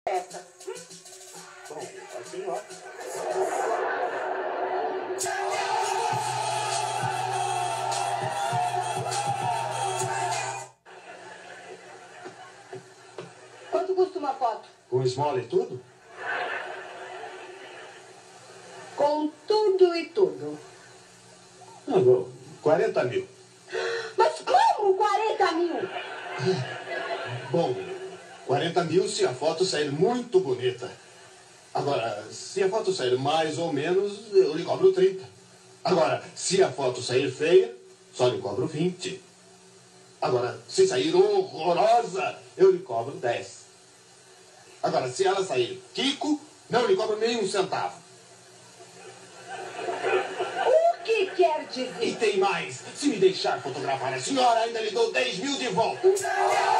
Essa. Bom, assim, ó. Quanto custa uma foto? Com esmola e tudo? Com tudo e tudo. Não, bom, 40 mil. Mas como 40 mil? Bom, 40 mil se a foto sair muito bonita. Agora, se a foto sair mais ou menos, eu lhe cobro 30. Agora, se a foto sair feia, só lhe cobro 20. Agora, se sair horrorosa, eu lhe cobro 10. Agora, se ela sair Kiko, não lhe cobro nem um centavo. O que quer dizer? E tem mais. Se me deixar fotografar a senhora, ainda lhe dou 10 mil de volta.